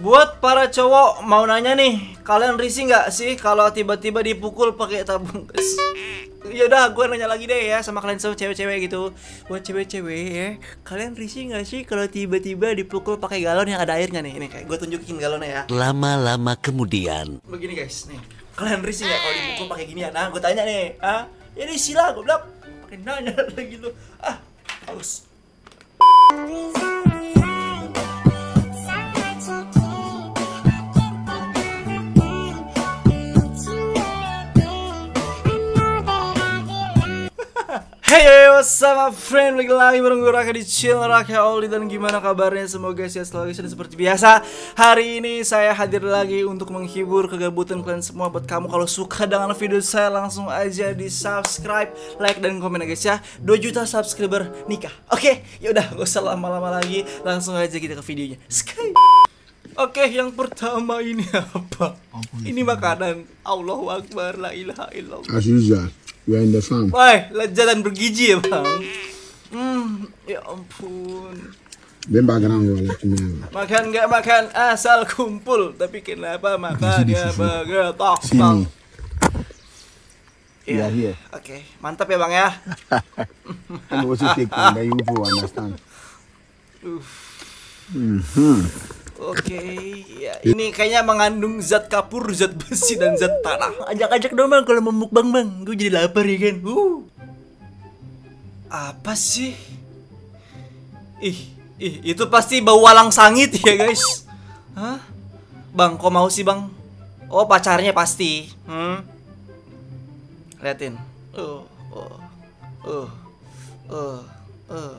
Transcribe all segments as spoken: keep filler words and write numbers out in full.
Buat para cowok mau nanya nih, kalian risih nggak sih kalau tiba-tiba dipukul pakai tabung gas? Yaudah, gue nanya lagi deh ya sama kalian semua cewek-cewek gitu. Buat cewek-cewek ya, kalian risih nggak sih kalau tiba-tiba dipukul pakai galon yang ada airnya nih? Ini kayak gue tunjukin galonnya ya. Lama-lama kemudian. Begini guys, nih. Kalian risih nggak kalau dipukul pakai ginian? Nah, gue tanya nih, ah, ya risih lah, gue bilang. Pakai nanya lagi lu, ah, haus. Hey, what's up my friend? Lagi lagi bareng gue Raka di channel Raka Oli. Dan gimana kabarnya? Semoga sehat selalu dan seperti biasa. Hari ini saya hadir lagi untuk menghibur kegabutan kalian semua. Buat kamu kalau suka dengan video saya, langsung aja di subscribe, like, dan komen ya guys ya. dua juta subscriber nikah. Oke, yaudah gak usah lama-lama lagi. Langsung aja kita ke videonya. Sky. Oke, yang pertama ini apa? Ini makanan. Allahu Akbar, la ilaha illallah. As usual, we are in the farm. Wah, lezat dan bergizi ya bang. Hmm, ya ampun. Then background wala cuma. Makan nggak makan asal kumpul, tapi kenapa makannya begetok bang? Iya, iya. Oke, mantap ya bang ya. And also take one that you will understand. Hmm. Oke, ya ini kayaknya mengandung zat kapur, zat besi, dan zat tanah. Ajak-ajak dong bang kalau mau mukbang bang, gue jadi lapar ya kan. Uh. Apa sih? Ih, ih, itu pasti bau walang sangit ya guys. Hah? Bang, kok mau sih bang? Oh pacarnya pasti. Hmm? Liatin. Uh, uh, uh, uh, uh.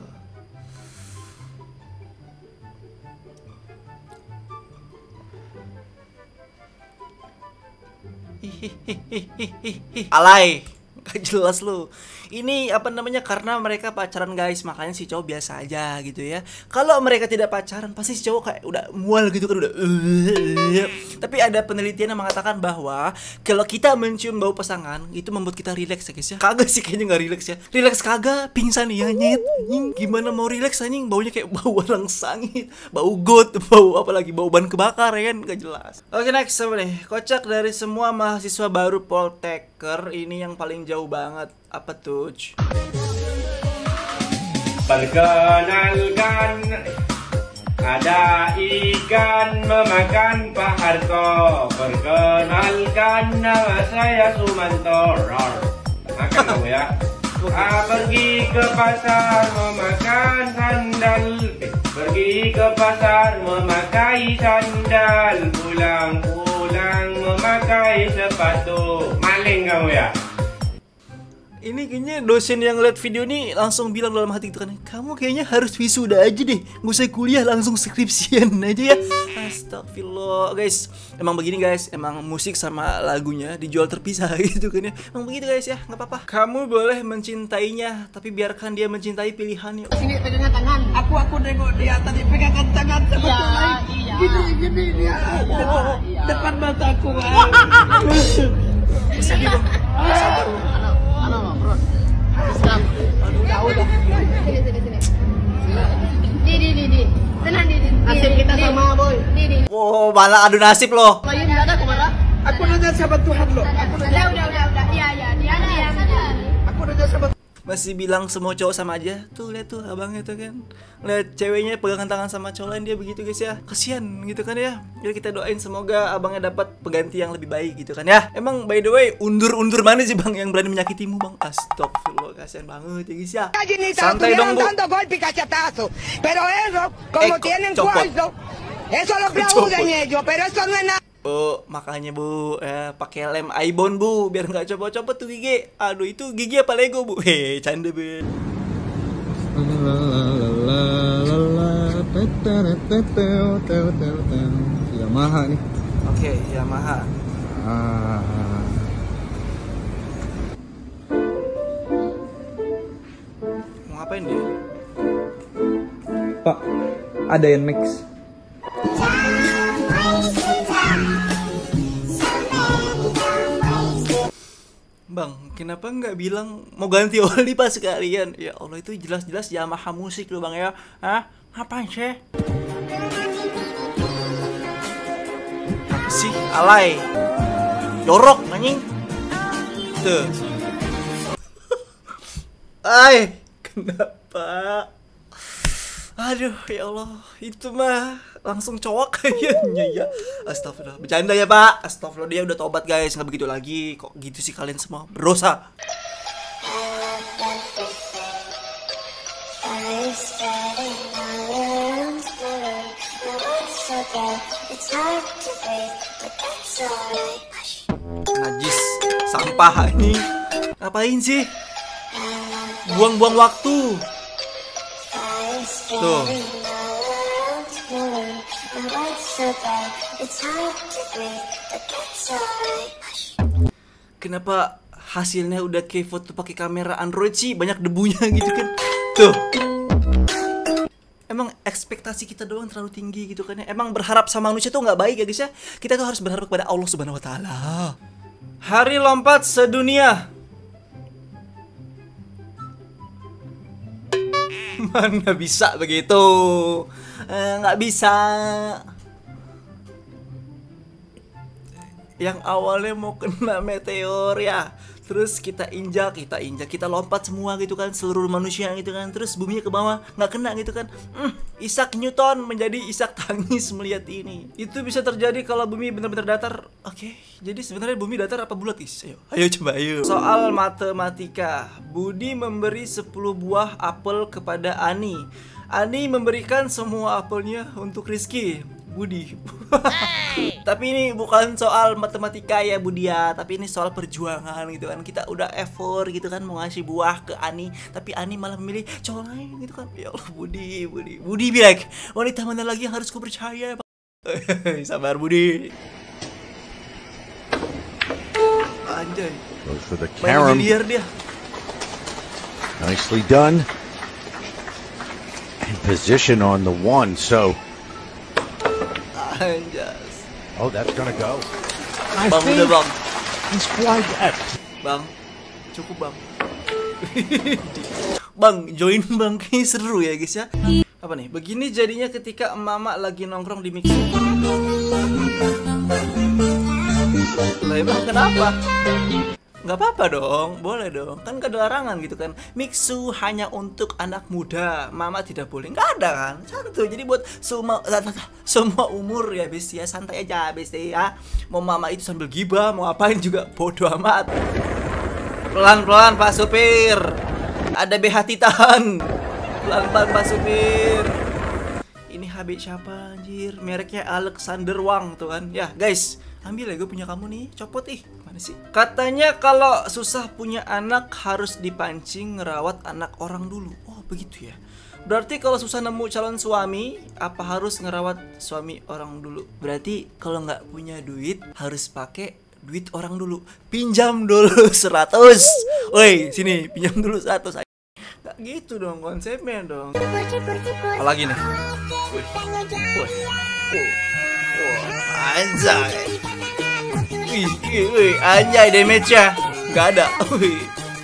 Alay, gak jelas lu. Ini apa namanya, karena mereka pacaran guys, makanya si cowok biasa aja gitu ya. Kalau mereka tidak pacaran, pasti si cowok kayak udah mual gitu kan, udah. Tapi ada penelitian yang mengatakan bahwa kalau kita mencium bau pasangan, itu membuat kita rileks ya guys ya. Kagak sih, kayaknya nggak rileks ya. Rileks kagak, pingsan ya nyet. Anjing, gimana mau rileks anjing, baunya kayak bau walang sangit, bau got, bau apalagi bau ban kebakar ya kan, gak jelas. Oke, next apa nih? Kocak dari semua mahasiswa baru Poltekker, ini yang paling jauh banget. Apa tuh? Perkenalkan, ada ikan memakan Pak Harto. Perkenalkan, nama saya Sumanto. Makan kamu ya. Ah, pergi ke pasar memakan sandal. Pergi ke pasar memakai sandal. Pulang-pulang memakai sepatu. Maling kamu ya. Ini kayaknya dosen yang lihat video ini langsung bilang dalam hati gitu kan, kamu kayaknya harus wisuda aja deh, nggak usah kuliah, langsung skripsian aja ya. Astagfirullah guys, emang begini guys, emang musik sama lagunya dijual terpisah gitu kan ya. Emang begitu guys ya, nggak apa-apa. Kamu boleh mencintainya, tapi biarkan dia mencintai pilihannya. Sini pegangan tangan. Aku aku nengok dia tadi pegangan tangan sama iya, lain. Iya. Gini gini dia. Iya, depan, iya. depan mataku. Sedih bang. Sabar. Ano, ano, bro. Sekarang. Jauh dah. Sini, sini, sini. Di, di, di, di. Tenang, di, di. Nasib kita sama, boy. Di, di. Oh, malah adu nasib loh. Layu nggak ada kemana? Aku nanya sama Tuhan loh. Aku nanya. Udah, udah, udah, udah. Iya, iya. Dia, dia, sadar. Aku nanya sama Masih bilang semua cowok sama aja. Tuh lihat tuh abangnya tuh kan, lihat ceweknya pegangan tangan sama cowok lain, dia begitu guys ya. Kasian gitu kan ya. Jadi kita doain semoga abangnya dapat pengganti yang lebih baik gitu kan ya. Emang by the way, undur-undur mana sih bang yang berani menyakitimu bang? Astagfirullah, kasian banget ya guys ya. Santai dong bu. dando golpe y cachetazo, pero eso, como Eh, tienen copot. cuarto, eso lo aplauden ellos, pero eso no es nada. Bu, makanya bu, eh, pakai lem Aibon bu, biar nggak copot-copot tuh gigi. Aduh, itu gigi apa Lego bu? Hei, canda bu. Yamaha nih. Oke, Yamaha. Ah. Mau ngapain dia? Pak, ada yang mix. Bang, kenapa nggak bilang mau ganti oli pas sekalian? Ya Allah, itu jelas-jelas Yamaha musik loh bang ya. Hah? Apaan sih? Alay. Jorok anjing. Tuh. Ay, kenapa? Aduh, ya Allah, itu mah langsung cowok kayaknya ya. Astagfirullah, bercanda ya Pak. Astagfirullah, dia udah tobat guys, nggak begitu lagi. Kok gitu sih kalian semua berdosa. Najis, sampah ini. Ngapain sih? Buang-buang waktu. Tuh. Kenapa hasilnya udah kayak foto pakai kamera Android sih, banyak debunya gitu kan? Tuh. Emang ekspektasi kita doang terlalu tinggi gitu kan ya. Emang berharap sama manusia tuh nggak baik ya guys ya. Kita tuh harus berharap kepada Allah Subhanahu Wa Taala. Hari lompat sedunia. Mana bisa begitu? Nggak eh, bisa. Yang awalnya mau kena meteor ya, terus kita injak, kita injak, kita lompat semua gitu kan, seluruh manusia gitu kan, terus buminya ke bawah nggak kena gitu kan. Hmm, Isaac Newton menjadi Isaac tangis melihat ini. Itu bisa terjadi kalau bumi benar-benar datar. Oke, okay, jadi sebenarnya bumi datar apa bulat guys? Ayo, ayo coba ayo. Soal matematika, Budi memberi sepuluh buah apel kepada Ani. Ani memberikan semua apelnya untuk Rizky. Budi. Hey. Tapi ini bukan soal matematika ya Budi ya, tapi ini soal perjuangan gitu kan. Kita udah effort gitu kan mau ngasih buah ke Ani, tapi Ani malah memilih cowok lain gitu kan. Ya Allah Budi, Budi. Budi bilang, wanita mana lagi yang harus ku percaya? Sabar Budi. Anjay. Goes for the carom. Dia. Nicely done. And position on the one, so Anjas. Oh, that's gonna go. I bang, udah bang. He's flying F. Bang, cukup bang. Bang, join bang, kayaknya seru ya guys ya. Apa nih? Begini jadinya ketika mama lagi nongkrong di mixer. Lah emang kenapa? Nggak apa-apa dong, boleh dong. Kan gak ada larangan gitu kan. Mixu hanya untuk anak muda, mama tidak boleh. Nggak ada kan, santuy. Jadi buat semua semua umur ya besti ya, santai aja besti ya. Mau mama itu sambil gibah, mau apain juga bodo amat. Pelan-pelan Pak Supir. Ada B H Titan. Pelan-pelan Pak Supir. Ini H B siapa anjir? Mereknya Alexander Wang tuh kan. Ya guys, ambil ya, gue punya kamu nih, copot ih. Mana sih? Katanya kalau susah punya anak harus dipancing ngerawat anak orang dulu. Oh begitu ya. Berarti kalau susah nemu calon suami, apa harus ngerawat suami orang dulu? Berarti kalau nggak punya duit harus pakai duit orang dulu. Pinjam dulu seratus. Woi sini pinjam dulu seratus. Nggak gitu dong konsepnya dong. Apalagi nih? Wih, wih, wih, wih, anjay. Wih, wih, wih, anjay damage-nya nggak ada. Wih.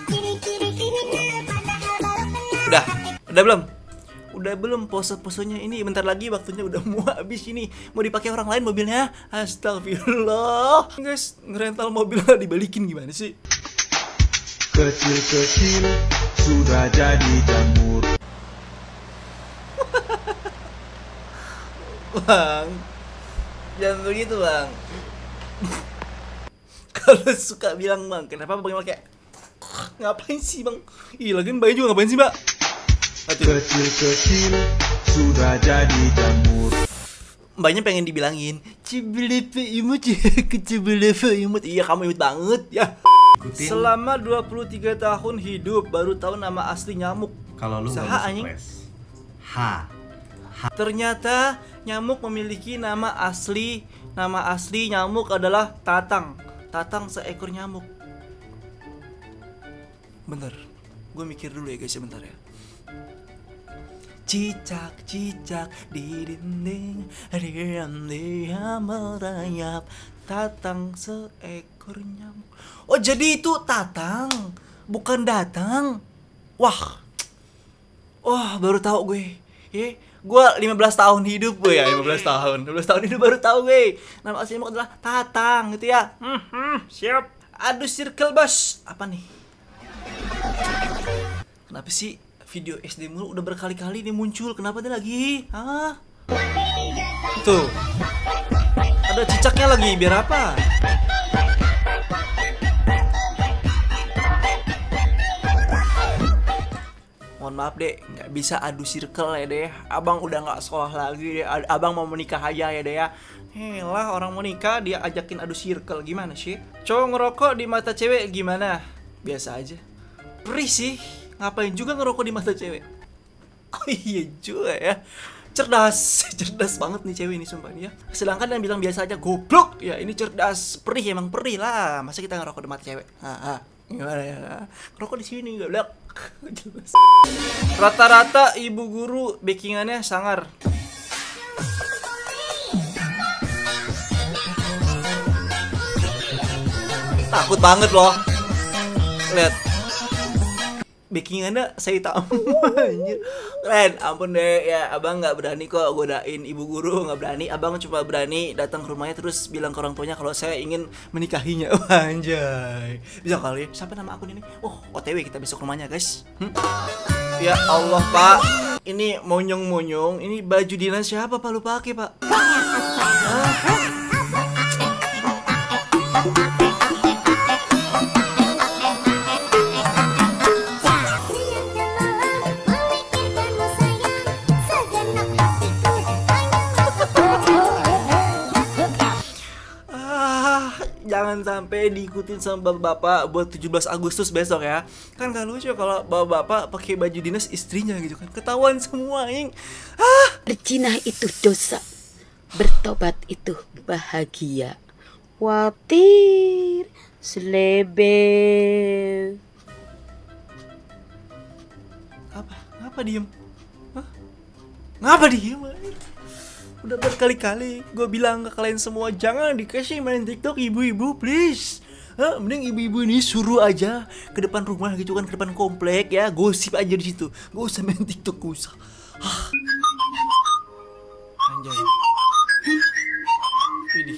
Udah, udah belum? Udah belum pose-posenya ini? Bentar lagi waktunya udah mau habis ini. Mau dipakai orang lain mobilnya? Astagfirullah. Guys, ngerental mobilnya dibalikin gimana sih? Kecil-kecil sudah jadi jamur. Bang, jangan begitu bang. Kalau suka bilang bang, kenapa bang pakai ngapain sih bang? Ih, lagian bayi juga ngapain sih mbak? Kecil-kecil sudah jadi jamur. Mbaknya pengen dibilangin cibelepe imut ya, kecibelepe imut. Iya kamu imut banget ya. Selama dua puluh tiga tahun hidup baru tahu nama asli nyamuk. Kalau lu Saha anjing. Ha. Ha. Ternyata nyamuk memiliki nama asli. Nama asli nyamuk adalah tatang. Tatang seekor nyamuk. Bentar, gue mikir dulu ya guys, sebentar ya. Cicak cicak di dinding, dia merayap. Tatang seekor nyamuk. Oh jadi itu tatang, bukan datang. Wah, wah baru tahu gue. Eh, gua lima belas tahun hidup gue ya, lima belas tahun. lima belas tahun hidup baru tahu gue. Nama aslinya adalah Tatang gitu ya. Hmm, hmm, siap. Aduh circle bos. Apa nih? Kenapa sih video S D mulu udah berkali-kali nih muncul? Kenapa dia lagi? Hah? Tuh. Ada cicaknya lagi, biar apa? Mohon maaf deh, nggak bisa adu circle ya deh. Abang udah nggak sekolah lagi deh. Abang mau menikah aja ya deh ya. Helah, orang mau nikah dia ajakin adu circle, gimana sih? Cowok ngerokok di mata cewek gimana? Biasa aja. Perih sih, ngapain juga ngerokok di mata cewek? Oh iya juga ya. Cerdas, cerdas banget nih cewek ini sumpah nih ya. Sedangkan yang bilang biasa aja goblok. Ya ini cerdas, perih emang perih lah. Masa kita ngerokok di mata cewek? Haha. Gimana ya? Ngerokok di sini goblok. Rata-rata ibu guru backingannya sangar. Takut banget loh. Lihat. Backingannya saya tamu. Anjir. Keren, ampun deh ya, abang nggak berani kok godain ibu guru, nggak berani. Abang cuma berani datang ke rumahnya terus bilang ke orang tuanya kalau saya ingin menikahinya. Oh, anjay. Bisa kali. Siapa nama akun ini? Oh, O T W kita besok rumahnya, guys. Hm? Ya Allah, Pak. Ini monyong-monyong. Ini baju dinas siapa Pak lu pakai, Pak? Hah? Jangan sampai diikutin sama bapak-bapak buat tujuh belas Agustus besok ya. Kan gak lucu kalau bapak-bapak pakai baju dinas istrinya gitu kan. Ketahuan semua, ing. Ah. Berzina itu dosa. Bertobat itu bahagia. Watir selebe. Apa? Ngapa diem? Hah? Ngapa diem? Udah berkali-kali gue bilang ke kalian semua, jangan dikasih main TikTok ibu-ibu, please. Hah, mending ibu-ibu ini suruh aja ke depan rumah gitu kan, ke depan komplek ya, gosip aja di situ. Gak usah main TikTok, gak usah. Hah. Anjay. Ini.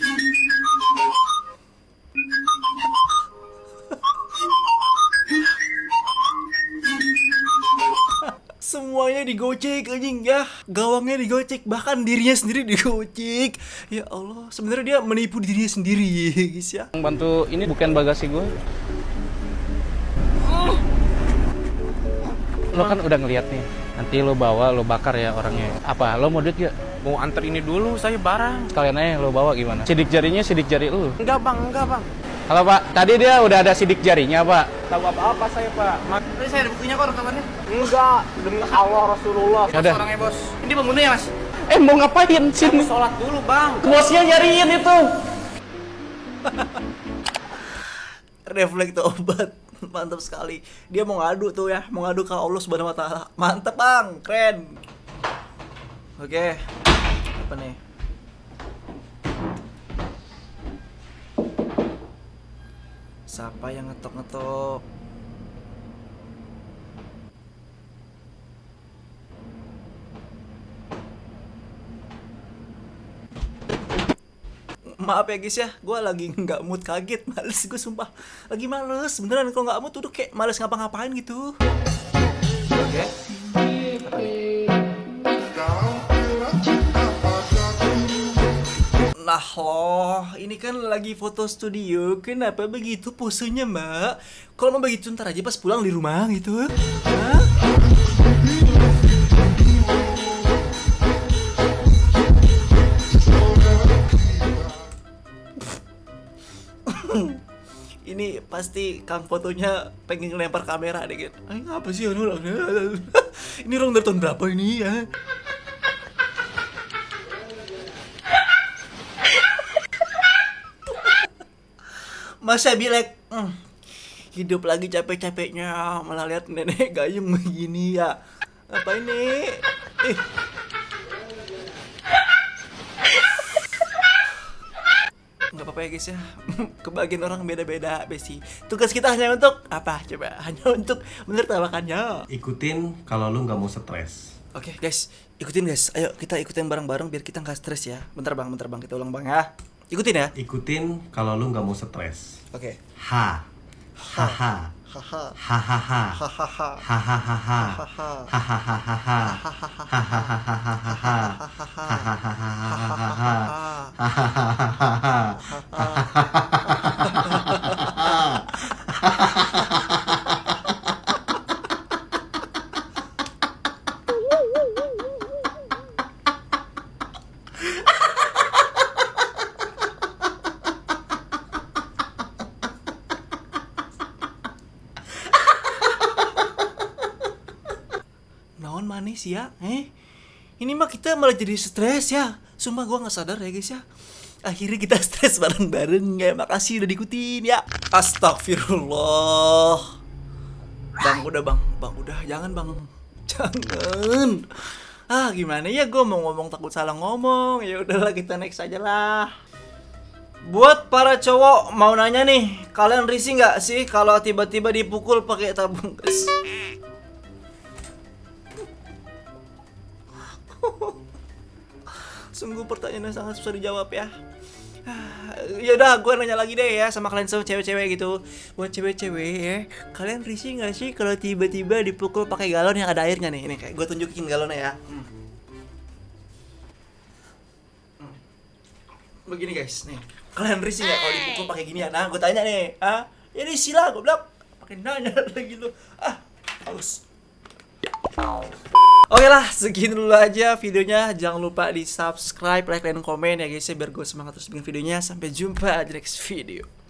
Semuanya digocek anjing ya. Gawangnya digocek, bahkan dirinya sendiri digocek. Ya Allah, sebenarnya dia menipu dirinya sendiri, guys ya. Bantu ini bukan bagasi gue. Lo kan udah ngeliat nih. Nanti lo bawa, lo bakar ya orangnya. Apa? Lo mau duit gak? Mau anter ini dulu, saya barang. Sekalian aja lo bawa gimana? Sidik jarinya sidik jari lo. Enggak bang, enggak bang. Halo Pak, tadi dia udah ada sidik jarinya Pak. Tahu apa-apa saya Pak. Tadi saya ada buktinya kok rekamannya. Enggak, demi Allah Rasulullah. Yaudah. Orangnya bos. Ini pembunuhnya mas. Eh mau ngapain sini? Sholat dulu bang. Bosnya nyariin itu. Refleks obat. Mantap sekali. Dia mau ngadu tuh ya, mau ngadu ke Allah Subhanahu wa taala. Mantap bang, keren. Oke. Apa nih? Siapa yang ngetok-ngetok? Maaf ya guys ya, gue lagi nggak mood, kaget, males gue sumpah. Lagi males, beneran kalau nggak mood tuh kayak males ngapa-ngapain gitu. Oke. Apa nih? Nah loh, ini kan lagi foto studio, kenapa begitu posenya mbak? Kalau mau begitu ntar aja pas pulang di rumah gitu. Hah? Ini pasti kang fotonya pengen ngelempar kamera deh gitu. Ay, apa sih ini orang? Ini orang dari tahun berapa ini ya? Masa bilek hmm, hidup lagi capek-capeknya malah lihat nenek gayung begini ya. Apa ini? Eh. Nggak apa-apa ya guys ya. Kebagian orang beda-beda besi. Tugas kita hanya untuk apa coba? Hanya untuk menertawakannya. Ikutin kalau lu nggak mau stres. Oke guys, ikutin guys. Ayo kita ikutin bareng-bareng biar kita nggak stres ya. Bentar bang, bentar bang, kita ulang bang ya. Ikutin ya. Ikutin kalau lu nggak mau stres. Oke. Ha. Ha ha. Ha ha. Ha ha ha. Ha ha ha. Ha ha ha ha. Ha ha ha ha ha. Ha ha ha ha ha. Ha ha ha Naon manis ya? Eh? Ini mah kita malah jadi stres ya. Sumpah gua nggak sadar ya guys ya. Akhirnya kita stres bareng-bareng ya. Makasih udah diikutin ya. Astagfirullah. Bang udah bang, bang udah jangan bang, jangan. Ah gimana ya, gue mau ngomong takut salah ngomong. Ya udahlah kita next aja lah. Buat para cowok mau nanya nih, kalian risih nggak sih kalau tiba-tiba dipukul pakai tabung gas? Sungguh pertanyaan yang sangat susah dijawab ya. Ya udah, gue nanya lagi deh ya sama kalian semua cewek-cewek gitu. Buat cewek-cewek ya, kalian risih nggak sih kalau tiba-tiba dipukul pakai galon yang ada airnya nih? Ini kayak gue tunjukin galonnya ya. Hmm. Hmm. Begini guys, nih. Kalian risih nggak kalau dipukul pakai gini ya? Nah, gue tanya nih, ah, ini sila gue bilang pakai nanya lagi lu. Ah, halus. Oke lah, segini dulu aja videonya. Jangan lupa di subscribe, like, dan komen ya guys ya, biar gue semangat terus bikin videonya. Sampai jumpa di next video.